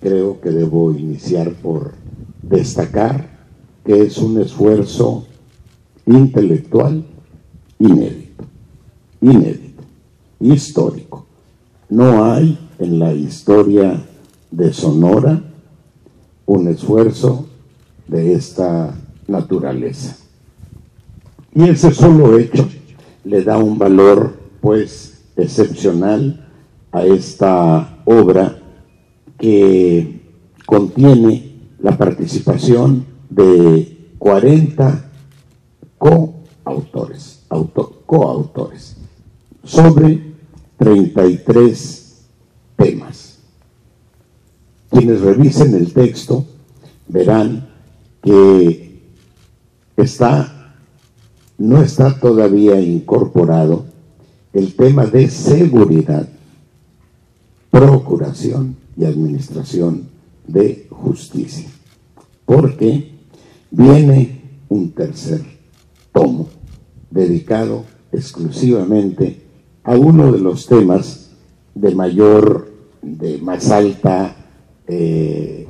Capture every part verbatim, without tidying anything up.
creo que debo iniciar por destacar que es un esfuerzo intelectual inédito, inédito, histórico. No hay en la historia de Sonora un esfuerzo de esta naturaleza. Y ese solo hecho le da un valor, pues, excepcional a esta obra que contiene la participación de cuarenta coautores, auto, coautores, sobre treinta y tres temas. Quienes revisen el texto verán que está, no está todavía incorporado el tema de seguridad, procuración y administración de justicia, porque viene un tercer tomo dedicado exclusivamente a uno de los temas de mayor, de más alta eh,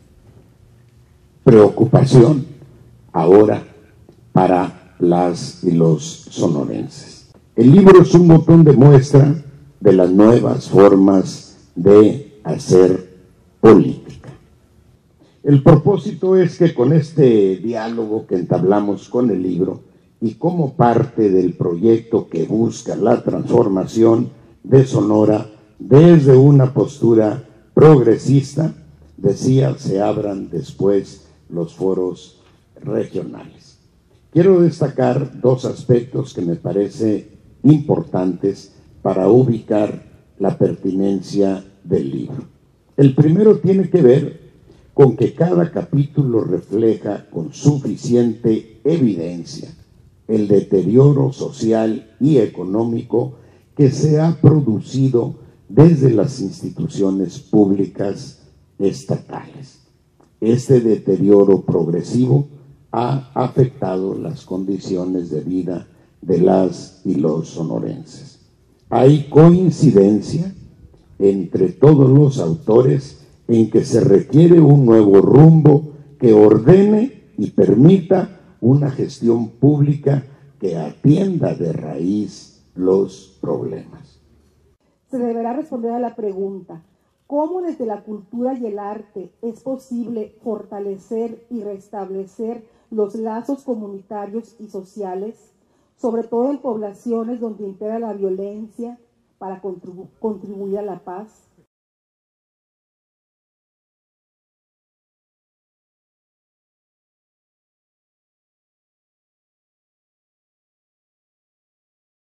preocupación ahora para las y los sonorenses. El libro es un botón de muestra de las nuevas formas de hacer política. El propósito es que con este diálogo que entablamos con el libro y como parte del proyecto que busca la transformación de Sonora desde una postura progresista, decía, se abran después los foros regionales. Quiero destacar dos aspectos que me parece importantes para ubicar la pertinencia del libro. El primero tiene que ver con que cada capítulo refleja con suficiente evidencia el deterioro social y económico que se ha producido desde las instituciones públicas estatales. Este deterioro progresivo ha afectado las condiciones de vida de las y los sonorenses. Hay coincidencia entre todos los autores en que se requiere un nuevo rumbo que ordene y permita una gestión pública que atienda de raíz los problemas. Se deberá responder a la pregunta: ¿cómo desde la cultura y el arte es posible fortalecer y restablecer los lazos comunitarios y sociales, sobre todo en poblaciones donde impera la violencia, para contribu- contribuir a la paz?